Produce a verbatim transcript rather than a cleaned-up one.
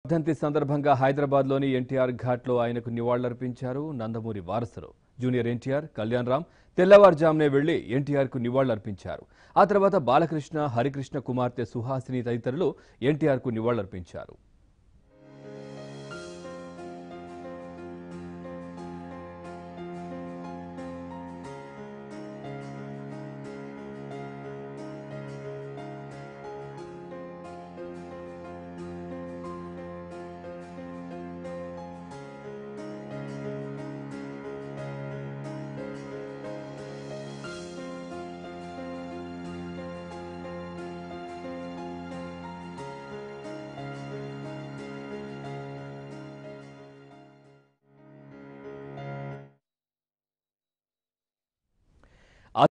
వర్ధంతి సందర్భంగా హైదరాబాద్లోని ఎన్టీఆర్ ఘాట్లో ఆయనకు నివాళులర్పించారు నందమూరి వారసులు జూనియర్ ఎన్టీఆర్ కళ్యాణ్ రామ్ తెల్లవారుజామునే వెళ్లి ఎన్టీఆర్కు నివాళులర్పించారు. ఆ తర్వాత బాలకృష్ణ, హరికృష్ణ కుమార్తె సుహాసిని తదితరులు ఎన్టీఆర్కు నివాళులర్పించారు.